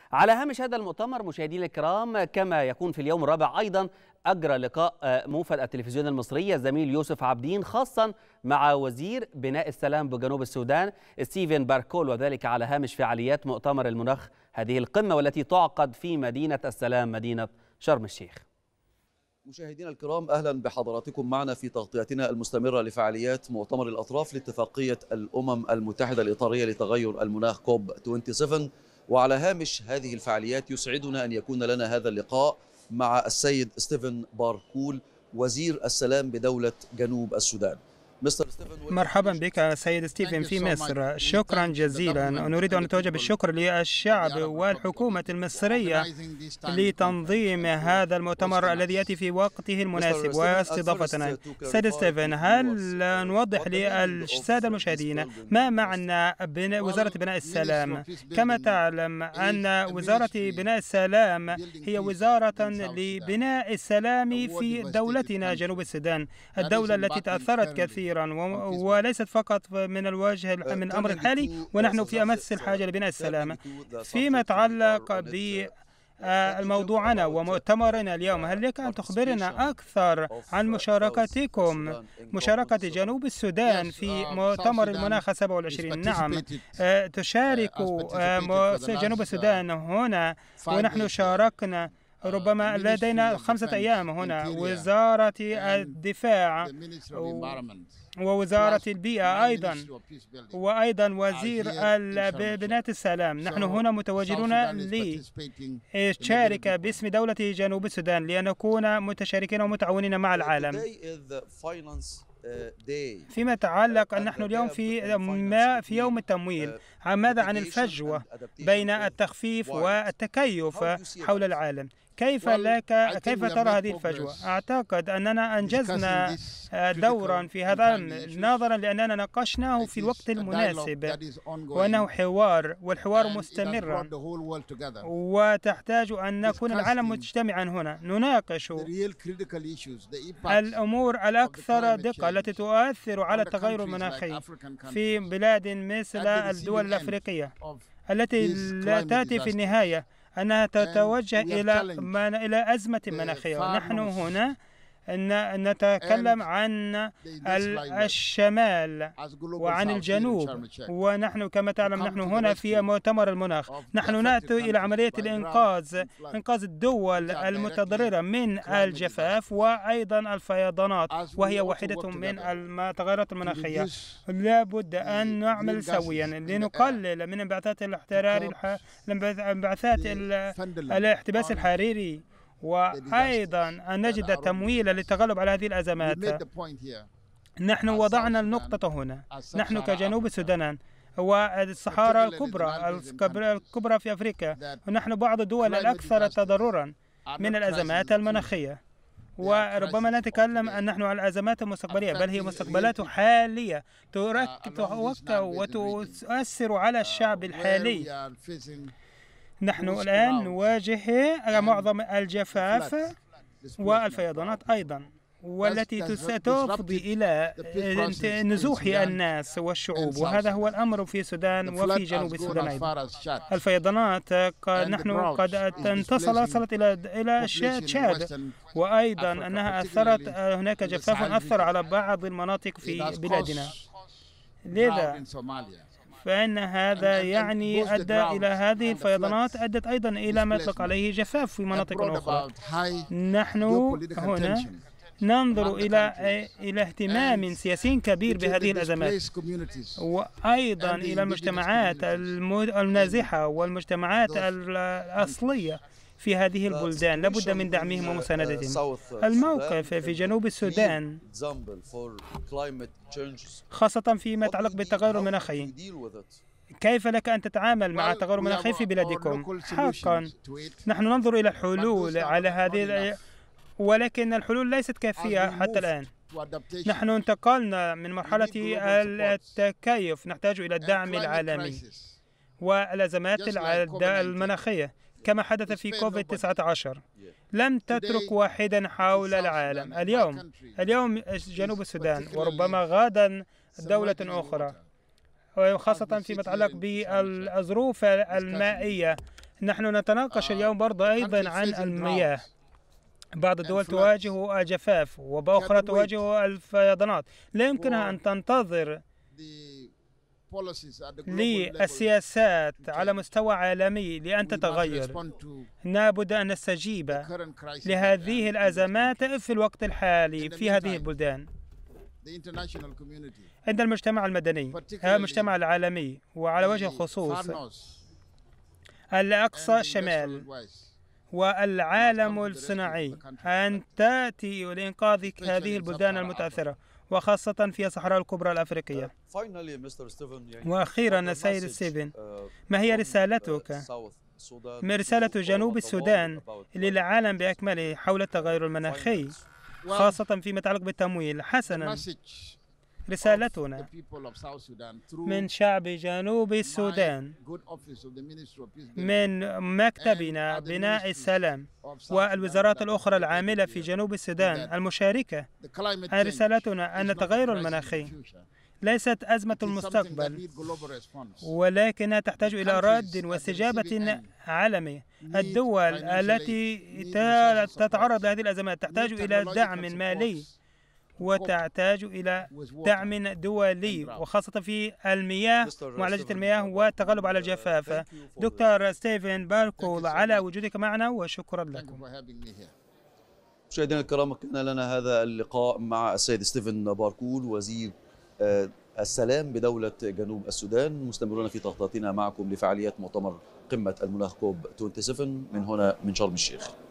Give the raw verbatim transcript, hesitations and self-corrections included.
على هامش هذا المؤتمر مشاهدينا الكرام، كما يكون في اليوم الرابع أيضا، أجرى لقاء موفد التلفزيون المصري الزميل يوسف عابدين خاصا مع وزير بناء السلام بجنوب السودان ستيفن باركول، وذلك على هامش فعاليات مؤتمر المناخ، هذه القمة والتي تعقد في مدينة السلام مدينة شرم الشيخ. مشاهدينا الكرام، أهلا بحضراتكم معنا في تغطيتنا المستمرة لفعاليات مؤتمر الأطراف لاتفاقية الأمم المتحدة الإطارية لتغير المناخ كوب سبعة وعشرين. وعلى هامش هذه الفعاليات يسعدنا أن يكون لنا هذا اللقاء مع السيد ستيفن باركول وزير السلام بدولة جنوب السودان. مرحبا بك سيد ستيفن في مصر، شكرا جزيلا. نريد أن نتوجه بالشكر للشعب والحكومة المصرية لتنظيم هذا المؤتمر الذي يأتي في وقته المناسب واستضافتنا. سيد ستيفن، هل نوضح للسادة المشاهدين ما معنى وزارة بناء السلام؟ كما تعلم أن وزارة بناء السلام هي وزارة لبناء السلام في دولتنا جنوب السودان، الدولة التي تأثرت كثيرا وليست فقط من الوجه من الأمر الحالي، ونحن في أمس الحاجة لبناء السلام. فيما يتعلق بموضوعنا ومؤتمرنا اليوم، هل لك أن تخبرنا أكثر عن مشاركتكم، مشاركة جنوب السودان في مؤتمر المناخ سبعة وعشرين؟ نعم، تشارك جنوب السودان هنا، ونحن شاركنا ربما لدينا خمسة أيام هنا. وزارة الدفاع ووزارة البيئة أيضا، وأيضا وزير بناء السلام. نحن هنا متواجدون لنشارك باسم دولة جنوب السودان لنكون متشاركين ومتعاونين مع العالم. فيما يتعلق أن نحن اليوم في ما في يوم التمويل، ماذا عن الفجوة بين التخفيف والتكيف حول العالم؟ كيف لك كيف ترى هذه الفجوة؟ أعتقد أننا أنجزنا دورا في هذا نظرا لأننا ناقشناه في الوقت المناسب، وأنه حوار والحوار مستمرا، وتحتاج أن نكون العالم مجتمعا هنا نناقش الأمور الأكثر دقة التي تؤثر على التغير المناخي في بلاد مثل الدول الأفريقية التي لا تأتي في النهاية أنها تتوجه إلى إلى أزمة مناخية. نحن هنا نتكلم عن الشمال وعن الجنوب، ونحن كما تعلم نحن هنا في مؤتمر المناخ. نحن نأتي إلى عملية الإنقاذ، إنقاذ الدول المتضررة من الجفاف وأيضا الفيضانات، وهي واحدة من التغيرات المناخية. لا بد أن نعمل سويا لنقلل من انبعاثات الاحترار انبعاثات الاحتباس الحراري، وأيضا أن نجد تمويلا للتغلب على هذه الأزمات. نحن وضعنا النقطة هنا، نحن كجنوب السودان والصحارى الكبرى الكبرى في أفريقيا، ونحن بعض الدول الأكثر تضررا من الأزمات المناخية. وربما نتكلم أن نحن على الأزمات المستقبلية، بل هي مستقبلات حالية توقع وتؤثر على الشعب الحالي. نحن الآن نواجه معظم الجفاف والفيضانات أيضا، والتي تفضي إلى نزوح الناس والشعوب، وهذا هو الأمر في السودان وفي جنوب السودان أيضا. الفيضانات نحن قد انتصل وصلت إلى إلى تشاد، وأيضا أنها أثرت، هناك جفاف أثر على بعض المناطق في بلادنا. لذا فإن هذا يعني أدى إلى هذه الفيضانات، أدت أيضا إلى ما يطلق عليه جفاف في مناطق أخرى. نحن هنا ننظر إلى إلى اهتمام سياسي كبير بهذه الأزمات، وأيضا إلى المجتمعات النازحة والمجتمعات الأصلية في هذه البلدان، لابد من دعمهم ومساندتهم. الموقف في جنوب السودان خاصة فيما يتعلق بالتغير المناخي، كيف لك أن تتعامل مع التغير المناخي في بلادكم؟ حقا نحن ننظر إلى الحلول على هذه، ولكن الحلول ليست كافية حتى الآن. نحن انتقلنا من مرحلة التكيف، نحتاج إلى الدعم العالمي والأزمات المناخية كما حدث في كوفيد تسعة عشر. لم تترك واحدا حول العالم. اليوم اليوم جنوب السودان، وربما غدا دولة أخرى، وخاصة فيما يتعلق بالظروف المائية نحن نتناقش اليوم برضه أيضا عن المياه. بعض الدول تواجه الجفاف وبأخرى تواجه الفيضانات، لا يمكنها أن تنتظر للسياسات على مستوى عالمي لأن تتغير. لابد أن نستجيب لهذه الأزمات في الوقت الحالي في هذه البلدان. عند المجتمع المدني، المجتمع العالمي، وعلى وجه الخصوص الأقصى الشمال والعالم الصناعي، أن تأتي لإنقاذ هذه البلدان المتأثرة، وخاصة في الصحراء الكبرى الأفريقية. وأخيرا السيد ستيفن، ما هي رسالتك من رسالة جنوب السودان للعالم بأكمله حول التغير المناخي، خاصة فيما يتعلق بالتمويل؟ حسنا، رسالتنا من شعب جنوب السودان، من مكتبنا بناء السلام والوزارات الأخرى العاملة في جنوب السودان المشاركة، رسالتنا أن التغير المناخي ليست أزمة المستقبل، ولكنها تحتاج إلى رد واستجابة عالمي. الدول التي تتعرض لهذه الأزمات تحتاج إلى دعم مالي وتحتاج إلى دعم دولي، وخاصة في المياه، معالجة المياه والتغلب على الجفاف. دكتور ستيفن باركول، على وجودك معنا وشكرا لكم. مشاهدينا الكرام، كان لنا هذا اللقاء مع السيد ستيفن باركول، وزير السلام بدولة جنوب السودان. مستمرون في تغطيتنا معكم لفعاليات مؤتمر قمة المناخ كوب سبعة وعشرين من هنا من شرم الشيخ.